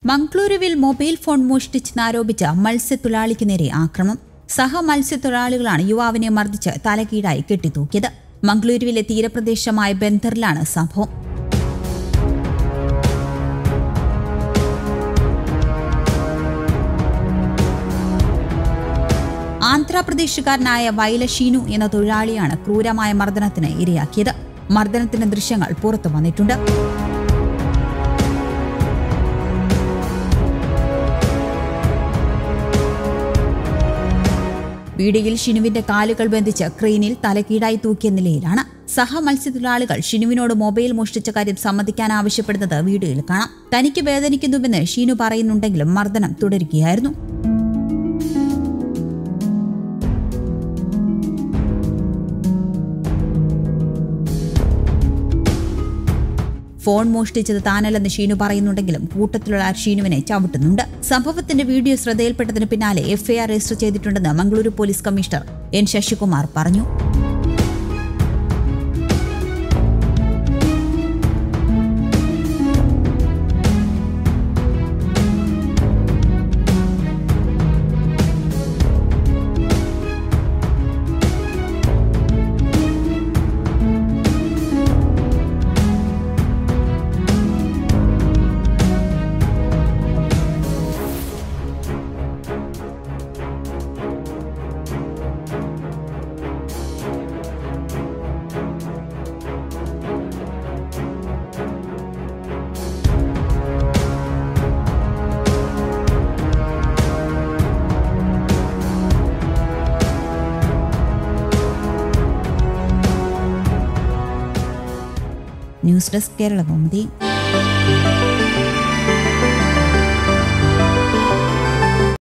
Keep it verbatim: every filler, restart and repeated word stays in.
മംഗളൂരുവിൽ mobile phone മോഷ്ടിച്ചെന്നാരോപിച്ച മത്സ്യത്തൊഴിലാളിക്ക് നേരെ ആക്രമണം. സഹ മത്സ്യത്തൊഴിലാളികളാണ് യുവാവിനെ മർദ്ദിച്ച് തലകീഴായി കെട്ടിത്തൂക്കിയത്. മംഗളൂരുവിലെ തീരപ്രദേശമായ ബന്ദറിലാണ് സംഭവം. ആന്ധ്രാപ്രദേശുകാരനായ വൈല ഷീനു എന്ന തൊഴിലാളിയാണ് ക്രൂരമായ മർദ്ദനത്തിന് ഇരയാക്കിയത്. മർദ്ദനത്തിന്റെ ദൃശ്യങ്ങൾ പുറത്തു വന്നിട്ടുണ്ട്. വീഡിയോയിൽ ഷിനുവിന്റെ കാലുകൾ ബന്ധിച്ച് ക്രെയിനിൽ തലകീഴായി തൂക്കിയ നിലയിലാണ്. സഹ മത്സ്യത്തൊഴിലാളികൾ ഷിനുവിനോട് മൊബൈൽ മോഷ്ടിച്ച കാര്യം സമ്മതിക്കാൻ ആവശ്യപ്പെടുന്നത് വീഡിയോയിൽ കാണാം. തനിക്ക് വേദനിക്കുന്നുവെന്ന് ഷീനു പറയുന്നുണ്ടെങ്കിലും മർദ്ദനം തുടരുകയായിരുന്നു. ഫോൺ മോഷ്ടിച്ചത് താനല്ലെന്ന് ഷീനു പറയുന്നുണ്ടെങ്കിലും കൂട്ടത്തിലുള്ള ഷീനുവിനെ ചവിട്ടുന്നുണ്ട്. സംഭവത്തിന്റെ വീഡിയോ ശ്രദ്ധയിൽപ്പെട്ടതിന് പിന്നാലെ എഫ്ഐആർ രജിസ്റ്റർ ചെയ്തിട്ടുണ്ടെന്ന് Mangaluru police commissioner N Sasikumar പറഞ്ഞു. News desk Keralakaumudi.